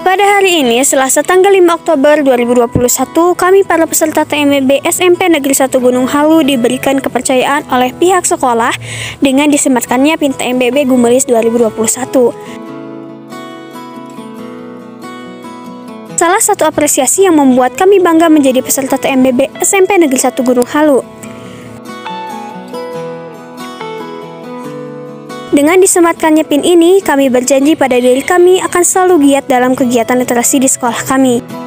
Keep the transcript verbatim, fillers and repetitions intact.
Pada hari ini, Selasa tanggal lima Oktober dua ribu dua puluh satu, kami para peserta T M B B S M P Negeri satu Gunung Halu diberikan kepercayaan oleh pihak sekolah dengan disematkannya P I N T M B B Gumelis dua ribu dua puluh satu. Salah satu apresiasi yang membuat kami bangga menjadi peserta T M B B S M P Negeri satu Gunung Halu. Dengan disematkannya P I N ini, kami berjanji pada diri kami akan selalu giat dalam kegiatan literasi di sekolah kami.